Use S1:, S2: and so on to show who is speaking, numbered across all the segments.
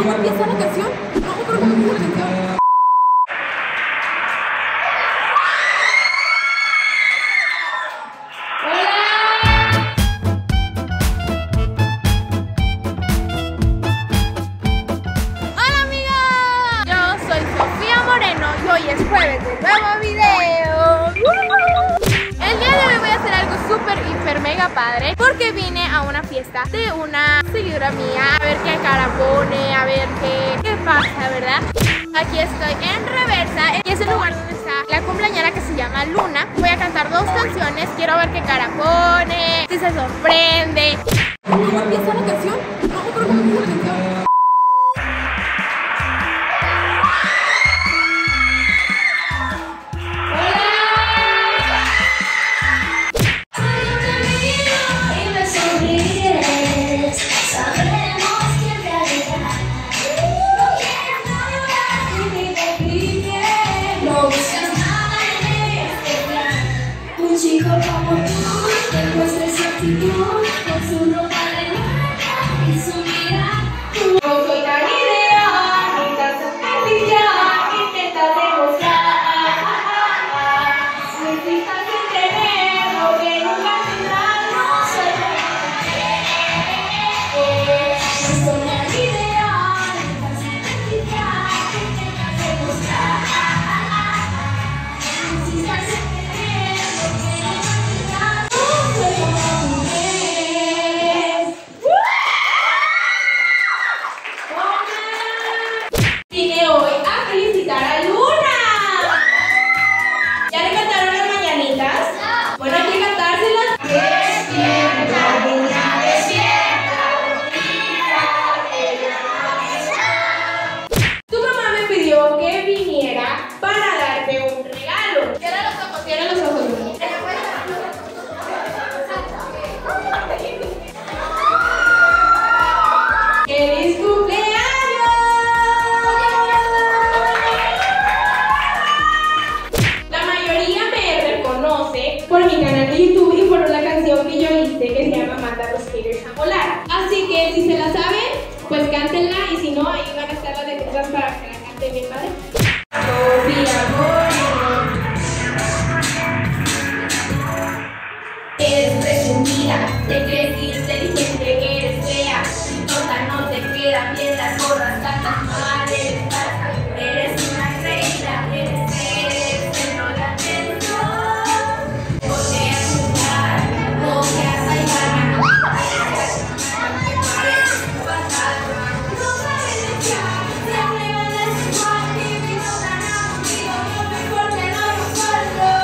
S1: ¿Cómo empieza la canción? No me acuerdo cómo empieza la canción.
S2: Hoy es jueves de nuevo video. El día de hoy voy a hacer algo súper, hiper, mega padre, porque vine a una fiesta de una seguidora mía. A ver qué cara pone, a ver qué pasa, ¿verdad? Aquí estoy en Reversa y es el lugar donde está la cumpleañera que se llama Luna. Voy a cantar 2 canciones, quiero ver qué cara pone, si se sorprende.
S1: ¿Cómo empieza la canción? No me acuerdo cómo empieza la canción.
S3: Chico como tú, te muestres su actitud, con su ropa de marca y su mirada. No soy tan ideal, ni tan superficial, intentas demostrar. Necesitas entender lo que nunca tendrás. No soy tan ideal, ni tan superficial, intentas demostrar. Necesitas que viniera para darte un regalo. Cierra los ojos, cierra los ojos. ¡Feliz cumpleaños! La mayoría me reconoce por mi canal de YouTube y por una canción que yo hice que se llama Manda a los haters a volar. Así que si se la saben, pues cántenla, y si no, ahí van a estar las letras para que la canten bien padre. Eres presumida, te crees inteligente, eres fea, y tonta, no te quedan bien las gorras, cantas mal, eres falsa, eres una reina, eres centro de atención. Voy a jugar, voy a bailar, aunque pareces un fantasma, no sabes echar, siempre van a igual, y no tan aburrido, lo mejor te lo recuerdo.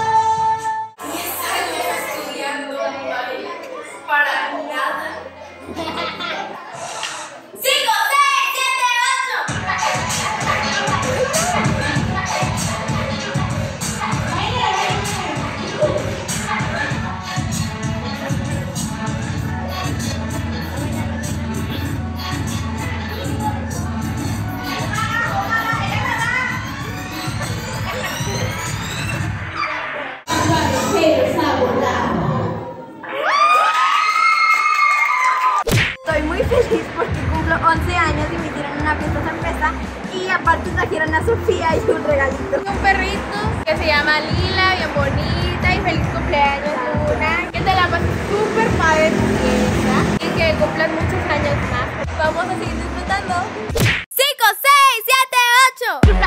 S3: Para nada. 5, 6, 7, 8.
S2: Estoy muy feliz porque cumplo 11 años y me hicieron una fiesta sorpresa y aparte trajeron a Sofía y un regalito. Un perrito que se llama Lila, bien bonita, y feliz cumpleaños Luna. Que te la pases súper padre en tu fiesta y que cumplas muchos años más. Vamos a seguir disfrutando. 5, 6, 7,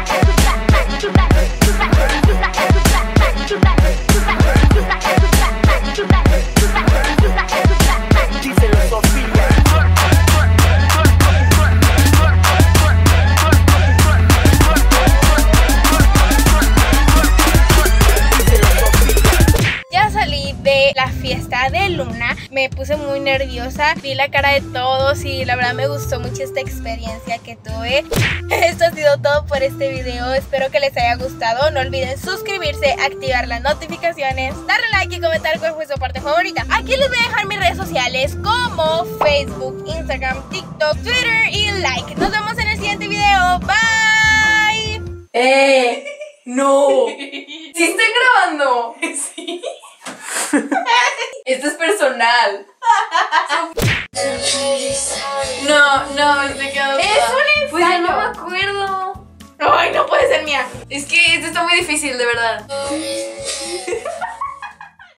S2: 8.
S4: Díselo, Sofía.
S2: Ya salí de la fiesta de Luna, me puse muy nerviosa, vi la cara de todos y la verdad me gustó mucho esta experiencia que tuve. Esto ha sido todo por este video, espero que les haya gustado. No olviden suscribirse, activar las notificaciones, darle like y comentar cuál fue su parte favorita. Aquí les voy a dejar mis redes sociales como Facebook, Instagram, TikTok, Twitter y like. Nos vemos en el siguiente video, bye.
S1: No. ¿Sí estoy grabando? Sí. Esto es personal. No, me quedo.
S2: Es un
S1: Pues ya
S2: ensayo.
S1: no me acuerdo.
S2: Ay, no puede ser mía.
S1: Es que esto está muy difícil, de verdad.